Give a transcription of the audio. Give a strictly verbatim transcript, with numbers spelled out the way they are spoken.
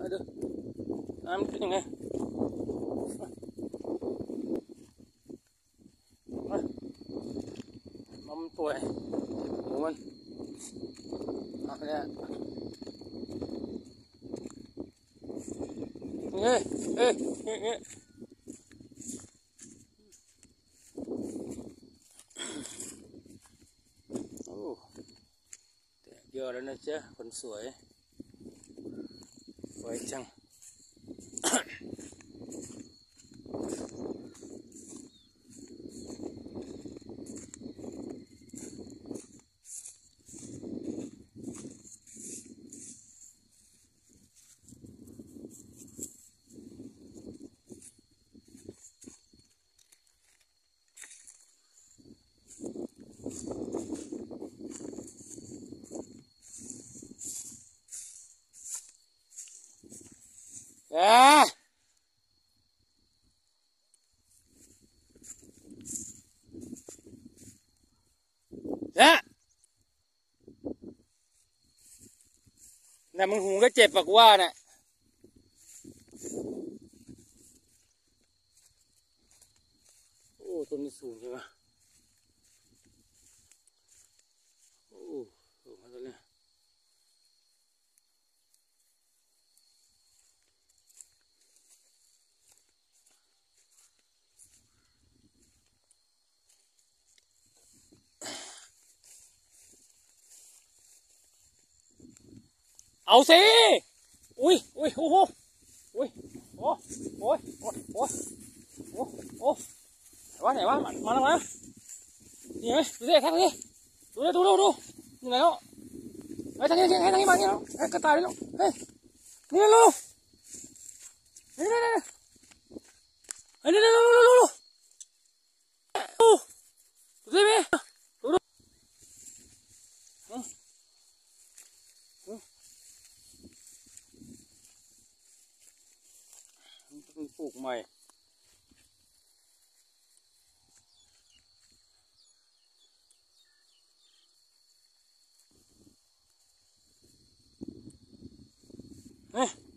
ดูน้ำเป็นยังไงมันป่วยหมูมันเอาเนี่ยเฮ้ยเฮ้ยเฮ้ยเฮ้ยโอ้แต่เยอะแล้วนะเจ้าคนสวยสวยจังอ่าเนี่ยน่ะมึงหูก็เจ็บปากว่าน่ะโอ้ต้นนี้สูงใช่ไหมโอ้สูงมากเลยเอาสิอุ้ยอุ้ยโอ้โหอุ้ยโอ้โอ้ยโอ้โอ้โอ้โอ้ไหนวะไหนวะมามาแล้วมานี่ไงดูสิแค่นี้ดูดูดูดูนี่ไหนเนาะไอ้ทางนี้ทางนี้ทางนี้มาเนี่ยไอ้กระต่ายนี่เฮ้ยนี่ลูกนี่นี่นี่ไอ้นี่นี่ลูกลูกลูกดูสิพี่ดูดูปลูกใหม่เฮ้ย